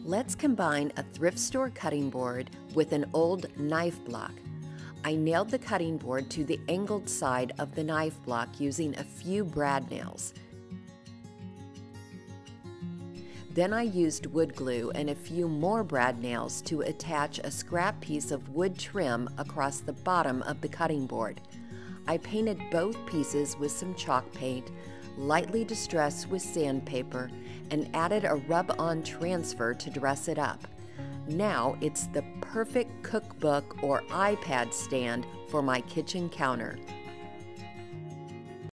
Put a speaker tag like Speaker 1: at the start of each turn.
Speaker 1: Let's combine a thrift store cutting board with an old knife block. I nailed the cutting board to the angled side of the knife block using a few brad nails. Then I used wood glue and a few more brad nails to attach a scrap piece of wood trim across the bottom of the cutting board. I painted both pieces with some chalk paint, lightly distressed with sandpaper, and added a rub-on transfer to dress it up. Now it's the perfect cookbook or iPad stand for my kitchen counter.